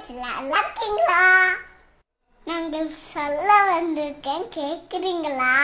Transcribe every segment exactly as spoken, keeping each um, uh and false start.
Friends, நல்லா இருக்கீங்களா? நாங்கள் சொல்ல வந்திருக்கேன், கேட்குறீங்களா?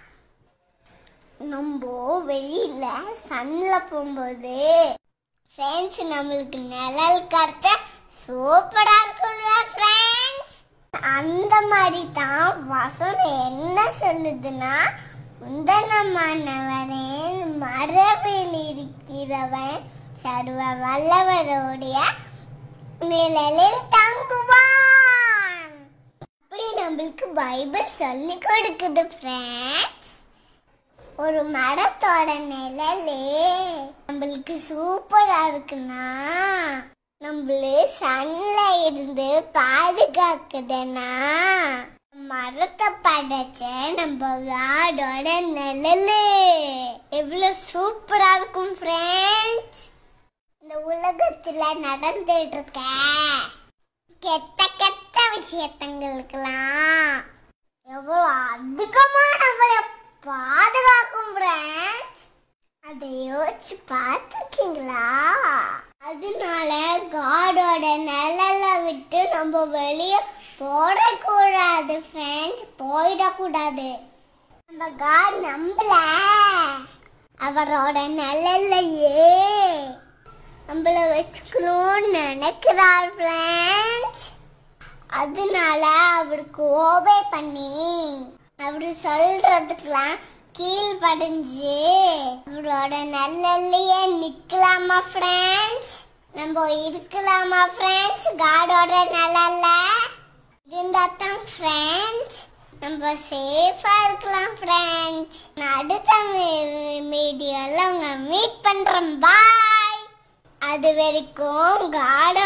நம்ம வெயில சன்ல போகும்போது ஃப்ரெண்ட்ஸ் நம்மளுக்கு நிழல் கிடைச்சா சூப்பரா இருக்கும்ல ஃப்ரெண்ட்ஸ். அந்த மாதிரி தான் வசனம் என்ன சொல்லுதுன்னா, உந்தனமானவரேன் மரபில் இருக்கிறவன் சர்வ வல்லவருடைய நிழலில் தங்குவான். அப்படி நம்மளுக்கு பைபிள் சொல்லி கொடுக்குது ஃப்ரெண்ட்ஸ். ஒரு மரத்தோட நிழலே நம்மளுக்கு சூப்பரா இருக்குன்னா, நம்மள சன்ல இருந்து பாதுகாக்குதுன்னா, மரத்தை படைச்ச நம்ம காடோட நிழலு எவ்வளவு சூப்பரா இருக்கும் ஃப்ரெண்ட்ஸ். இந்த உலகத்துல நடந்துட்டு இருக்க கெட்ட கெட்ட விஷயத்தங்களுக்கெல்லாம் எவ்வளவு அதிகமா நம்மள பாதுகாக்கும் ஃப்ரெண்ட்ஸ். அதை யோசிச்சு பார்த்துருக்கீங்களா? அதனால காடோட நிழல விட்டு நம்ம வெளியே போடக்கூடாது ஃப்ரெண்ட்ஸ், போயிடக்கூடாது. நம்ம காட் நம்மள அவரோட நிழல்லையே நம்மள வச்சுக்கணும்னு நினைக்கிறார் ஃப்ரெண்ட்ஸ். அதனால அவருக்கு ஓபே பண்ணி அவரு சொல்றதுக்கெல்லாம் கீழ்படிஞ்சு அவரோட நிழல்லையே நிக்கலாமா ஃப்ரெண்ட்ஸ்? நம்ம இருக்கலாமா ஃப்ரெண்ட்ஸ்? காடோட நிழல்ல இருந்தா தான் ஃப்ரெண்ட்ஸ் நம்ம சேஃபா இருக்கலாம் ஃப்ரெண்ட்ஸ். நான் அடுத்த வீடியோல உங்க மீட் பண்றேன். பாய். அது வரைக்கும் காட